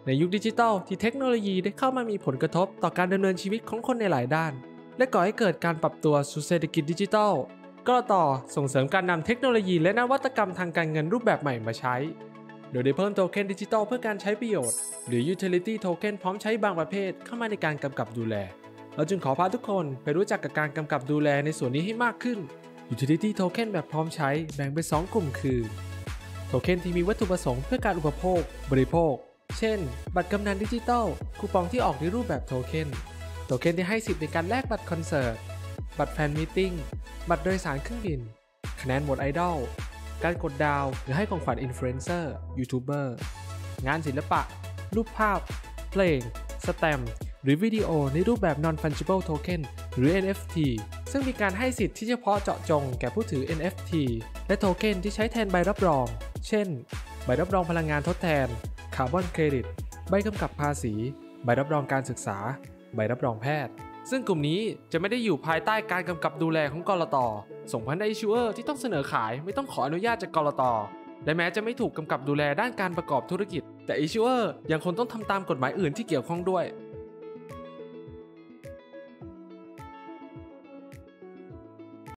ในยุคดิจิทัลที่เทคโนโลยีได้เข้ามามีผลกระทบต่อการดำเนินชีวิตของคนในหลายด้านและก่อให้เกิดการปรับตัวสู่เศรษฐกิจดิจิทัลกลต.ส่งเสริมการนำเทคโนโลยีและนวัตกรรมทางการเงินรูปแบบใหม่มาใช้โดยได้เพิ่มโทเค็นดิจิทัลเพื่อการใช้ประโยชน์หรือ Utility Token พร้อมใช้บางประเภทเข้ามาในการกำกับดูแลเราจึงขอพาทุกคนไปรู้จักกับการกำกับดูแลในส่วนนี้ให้มากขึ้น Utility Token แบบพร้อมใช้แบ่งเป็น2กลุ่มคือโทเค็นที่มีวัตถุประสงค์เพื่อการอุปโภคบริโภคเช่นบัตรกำนันดิจิทัลคูปองที่ออกในรูปแบบโทเค็นที่ให้สิทธิ์ในการแลกบัตรคอนเสิร์ตบัตรแฟนมีตติ้งบัตรโดยสารเครื่องบินคะแนนโหวตไอดอลการกดดาวหรือให้ของขวัญอินฟลูเอนเซอร์ยูทูบเบอร์งานศิลปะรูปภาพเพลงสแตมป์หรือวิดีโอในรูปแบบ Non-Fungible Token หรือ NFT ซึ่งมีการให้สิทธิ์ที่เฉพาะเจาะจงแก่ผู้ถือ NFT และโทเค็นที่ใช้แทนใบรับรองเช่นใบรับรองพลังงานทดแทนคาร์บอนเครดิตใบกำกับภาษีใบรับรองการศึกษาใบรับรองแพทย์ซึ่งกลุ่มนี้จะไม่ได้อยู่ภายใต้การกำกับดูแลของกลต.ส่งผลให้ Issuer ที่ต้องเสนอขายไม่ต้องขออนุญาตจากกลต.และแม้จะไม่ถูกกำกับดูแลด้านการประกอบธุรกิจแต่ Issuer ยังคงต้องทำตามกฎหมายอื่นที่เกี่ยวข้องด้วย